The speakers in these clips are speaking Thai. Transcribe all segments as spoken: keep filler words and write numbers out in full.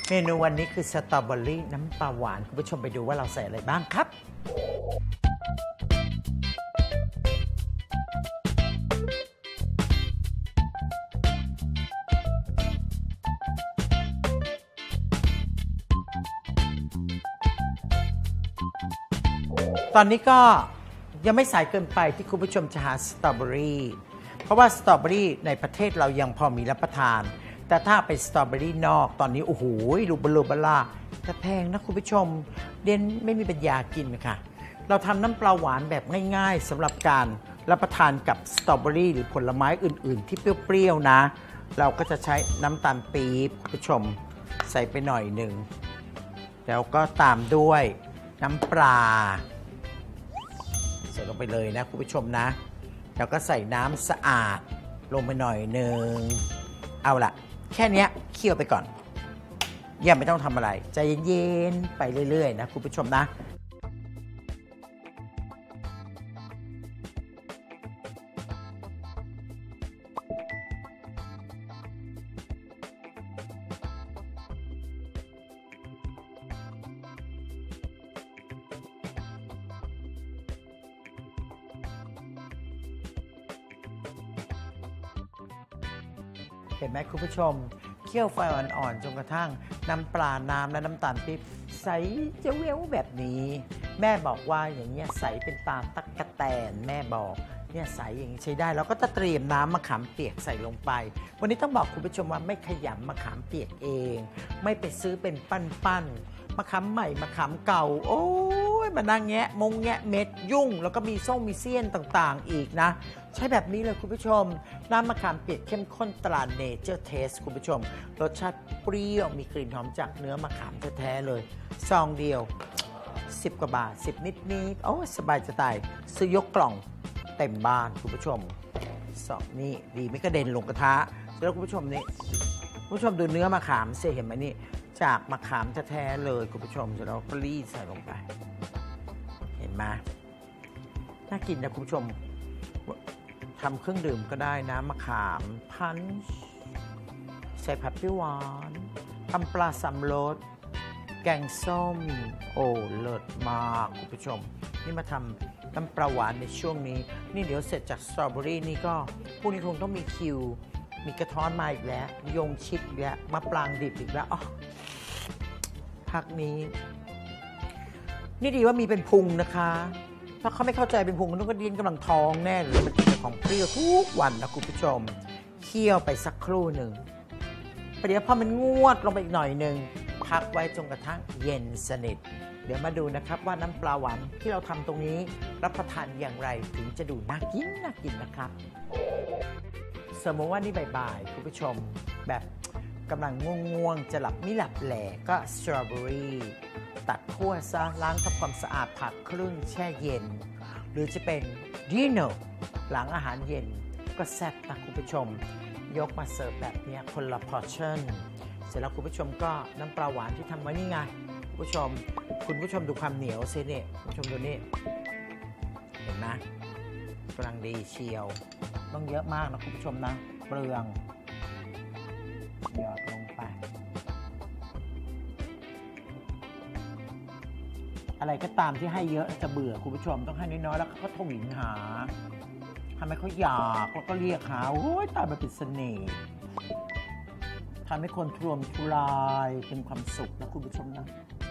เมนูวันนี้คือสตรอเบอรี่น้ำปลาหวานคุณผู้ชมไปดูว่าเราใส่อะไรบ้างครับตอนนี้ก็ยังไม่สายเกินไปที่คุณผู้ชมจะหาสตรอเบอรี่เพราะว่าสตรอเบอรี่ในประเทศเรายังพอมีรับประทานแต่ถ้าเป็นสตรอเบอรี่นอกตอนนี้โอ้โหรูบลูบลาแต่แพงนะคุณผู้ชมเดนไม่มีปัญญากินค่ะเราทำน้ำปลาหวานแบบง่ายๆสำหรับการรับประทานกับสตรอเบอรี่หรือผลไม้อื่นๆที่เปรี้ยวๆนะเราก็จะใช้น้ำตาลปี๊บคุณผู้ชมใส่ไปหน่อยหนึ่งแล้วก็ตามด้วยน้ำปลาใส่ลงไปเลยนะคุณผู้ชมนะแล้วก็ใส่น้ำสะอาดลงไปหน่อยหนึ่งเอาล่ะแค่นี้เคี่ยวไปก่อนยังไม่ต้องทำอะไรใจเย็นๆไปเรื่อยๆนะคุณผู้ชมนะเห็นไหมคุณผู้ชมเคี่ยวไฟอ่อนๆจนกระทั่งน้ำปลาน้ำและน้ำตาลปี๊บใสเจ้าเววแบบนี้แม่บอกว่าอย่างเงี้ยใสเป็นตาตั๊กแตนแม่บอกเนี่ยใสอย่างนี้ใช้ได้แล้วก็จะเตรียมน้ำมะขามเปียกใส่ลงไปวันนี้ต้องบอกคุณผู้ชมว่าไม่ขยำมะขามเปียกเองไม่ไปซื้อเป็นปั้นๆมะขามใหม่มะขามเก่าโอ้ยมานั่งแงะมงแงะเม็ดยุ่งแล้วก็มีส้มมีเสี้ยนต่างๆอีกนะใช้แบบนี้เลยคุณผู้ชมน้ำมะขามเปียกเข้มข้นตราเนเจอร์เทสคุณผู้ชมรสชาติเปรี้ยวมีกลิ่นหอมจากเนื้อมะขามแท้ๆเลยซองเดียวสิบกว่าบาทสิบนิดๆโอ้สบายจะตายซื้อยกกล่องเต็มบ้านคุณผู้ชมสองนี่ดีไม่กระเด็นลงกระทะแล้วคุณผู้ชมนี่คุณผู้ชมดูเนื้อมะขามเสียเห็นไหมนี่จากมะขามแท้ๆเลยคุณผู้ชมแล้วก็รีดใส่ลงไปเห็นไหมน่ากินนะคุณผู้ชมทำเครื่องดื่มก็ได้น้ำมะขามพันช์ใส่ผัดเปรี้ยวหวานทำปลาสามรสแกงส้มโอ้เลิศมากคุณผู้ชมนี่มาทำน้ำปลาหวานในช่วงนี้นี่เดี๋ยวเสร็จจากสตรอเบอรี่นี่ก็พรุ่งนี้คงต้องมีคิวมีกระท้อนมาอีกแล้วยงชิดอีกแล้วมะปรางดิบอีกแล้วอ๋อพักนี้นี่ดีว่ามีเป็นพุงนะคะถ้าเขาไม่เข้าใจเป็นพุงนึกว่าดินกำลังท้องแน่เลยมันกินของเปรี้ยวทุกวันนะคุณผู้ชมเคี่ยวไปสักครู่หนึ่งประเดี๋ยวพอมันงวดลงไปอีกหน่อยหนึ่งพักไว้จนกระทั่งเย็นสนิทเดี๋ยวมาดูนะครับว่าน้ำปลาหวานที่เราทำตรงนี้รับประทานอย่างไรถึงจะดูน่ากินน่ากินนะครับสมมติว่านี่บ่ายๆคุณผู้ชมแบบกำลังง่วงๆจะหลับไม่หลับแหล่ก็สตรอเบอรี่ตัดขั้วซะล้างทำความสะอาดผักครึ่งแช่เย็นหรือจะเป็นดินเนอร์หลังอาหารเย็นก็แซ่บนะคุณผู้ชมยกมาเสิร์ฟแบบนี้คนละพอร์ชั่นเสร็จแล้วคุณผู้ชมก็น้ำปลาหวานที่ทำไว้นี่ไงคุณผู้ชมคุณผู้ชมดูความเหนียวสิเนี่ยคุณผู้ชมดูนี่เห็นไหมกำลังดีเชียวต้องเยอะมากนะคุณผู้ชมนะเปลืองหยอดลงไปอะไรก็ตามที่ให้เยอะจะเบื่อคุณผู้ชมต้องให้น้อยๆแล้วเขาก็ทวินหาทำให้เขาอยากแล้วก็เรียกหาโอ้ยตายมาเป็นเสน่ห์ทำให้คนทรวมทุรายเป็นความสุขนะคุณผู้ชมนะ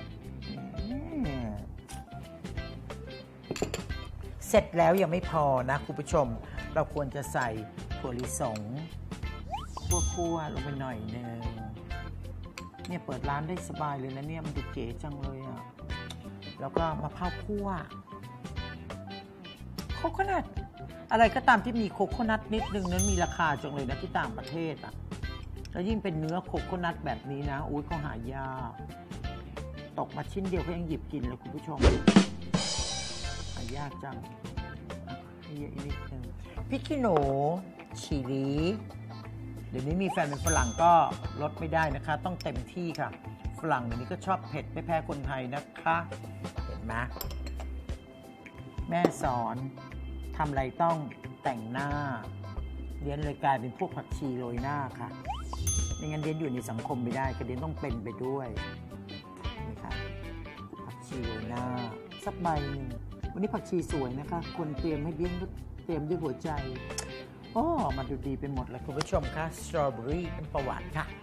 เสร็จแล้วยังไม่พอนะคุณผู้ชมเราควรจะใส่ถั่วลิสงคั่วๆลงไปหน่อยนึงเนี่ยเปิดร้านได้สบายเลยนะเนี่ยมันดูเก๋จังเลยอ่ะแล้วก็มะพร้าวคั่วโคโคนัทอะไรก็ตามที่มีโคโคนัทนิดนึงนั้นมีราคาจังเลยนะที่ต่างประเทศอ่ะแล้วยิ่งเป็นเนื้อโคโคนัทแบบนี้นะอุ้ยเขาหายากตกมาชิ้นเดียวก็ยังหยิบกินเลยคุณผู้ชมหายากจังเยอะนิดนึงพริกขี้หนูชิลีเดี๋ยวนี้มีแฟนเป็นฝรั่งก็ลดไม่ได้นะคะต้องเต็มที่ค่ะฝรั่งเดี๋ยวนี้ก็ชอบเผ็ดไม่แพ้คนไทยนะคะเห็นไหมแม่สอนทำอะไรต้องแต่งหน้าเรียนเลยกลายเป็นพวกผักชีโรยหน้าค่ะไม่งั้นเดียนอยู่ในสังคมไม่ได้ก็เดียนต้องเป็นไปด้วยนี่ค่ะผักชีโรยหน้าสักใบหนึ่งวันนี้ผักชีสวยนะคะคนเตรียมให้เดียนก็เตรียมด้วยหัวใจโอ้มันดูดีไปหมดเลยคุณผู้ชมค่ะสตรอเบอรี่เป็นประวัติค่ะ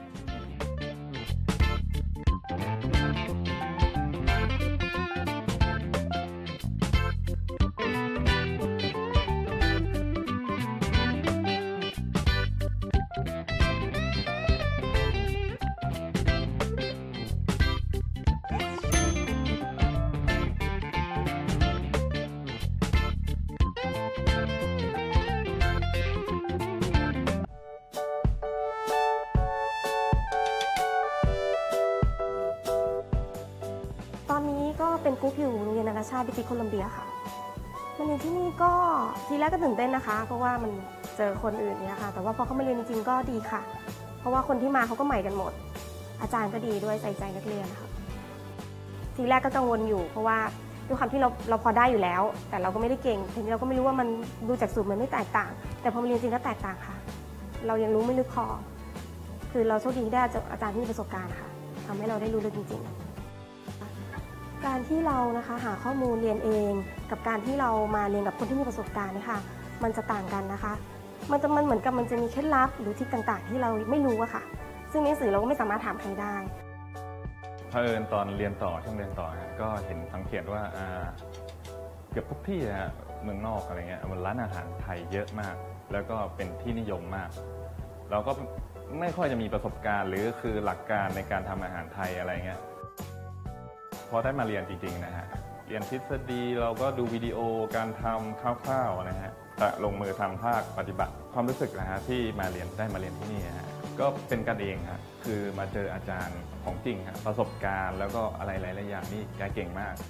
ตอนนี้ก็เป็นกุ๊กอยู่โรงเรียนนานาชาติบริติชโคลัมเบียค่ะมาเรียนที่นี่ก็ทีแรกก็ตื่นเต้นนะคะเพราะว่ามันเจอคนอื่นเนี่ยค่ะแต่ว่าพอเขามาเรียนจริงๆก็ดีค่ะเพราะว่าคนที่มาเขาก็ใหม่กันหมดอาจารย์ก็ดีด้วยใส่ใจนักเรียนค่ะทีแรกก็กังวลอยู่เพราะว่าด้วยความที่เราเราพอได้อยู่แล้วแต่เราก็ไม่ได้เก่งทีนี้เราก็ไม่รู้ว่ามันดูจากสูตรมันไม่แตกต่างแต่พอมาเรียนจริงก็แตกต่างค่ะเรายังรู้ไม่ลึกพอคือเราโชคดีที่ได้อาจารย์ที่มีประสบการณ์ค่ะทำให้เราได้รู้ลึกจริงๆการที่เรานะคะหาข้อมูลเรียนเองกับการที่เรามาเรียนกับคนที่มีประสบการณ์เนี่ยค่ะมันจะต่างกันนะคะมันจะมันเหมือนกับมันจะมีเคล็ดลับหรือทริคต่างๆที่เราไม่รู้อะค่ะซึ่งในหนังสือเราก็ไม่สามารถถามใครได้เผอิญตอนเรียนต่อช่วงเรียนต่อก็เห็นสังเกตว่าเกือบทุกที่ฮะเมืองนอกอะไรเงี้ยมันร้านอาหารไทยเยอะมากแล้วก็เป็นที่นิยมมากเราก็ไม่ค่อยจะมีประสบการณ์หรือคือหลักการในการทำอาหารไทยอะไรเงี้ยพอได้มาเรียนจริงๆนะฮะเรียนทฤษฎีเราก็ดูวิดีโอการทำคร่าวๆนะฮะแต่ลงมือทำภาคปฏิบัติความรู้สึกนะฮะที่มาเรียนได้มาเรียนที่นี่ฮะก็เป็นกันเองครับคือมาเจออาจารย์ของจริงครับประสบการณ์แล้วก็อะไรหลายๆอย่างนี่แกเก่งมาก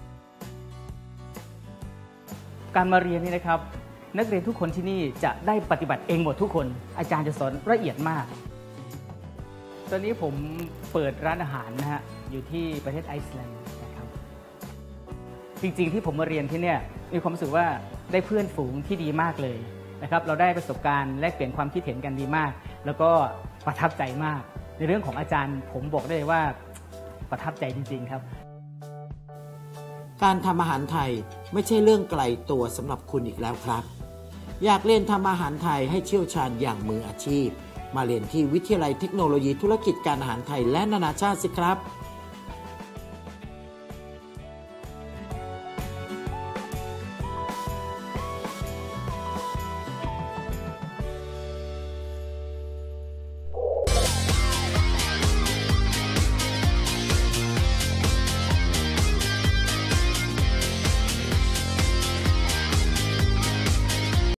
การมาเรียนนี่นะครับนักเรียนทุกคนที่นี่จะได้ปฏิบัติเองหมดทุกคนอาจารย์จะสอนละเอียดมากตอนนี้ผมเปิดร้านอาหารนะฮะอยู่ที่ประเทศไอซ์แลนด์นะครับจริงๆที่ผมมาเรียนที่เนี่ยมีความรู้สึกว่าได้เพื่อนฝูงที่ดีมากเลยนะครับเราได้ประสบการณ์แลกเปลี่ยนความคิดเห็นกันดีมากแล้วก็ประทับใจมากในเรื่องของอาจารย์ผมบอกได้เลยว่าประทับใจจริงๆครับการทำอาหารไทยไม่ใช่เรื่องไกลตัวสำหรับคุณอีกแล้วครับอยากเรียนทำอาหารไทยให้เชี่ยวชาญอย่างมืออาชีพมาเรียนที่วิทยาลัยเทคโนโลยีธุรกิจการอาหารไทยและนานาชาติสิครับ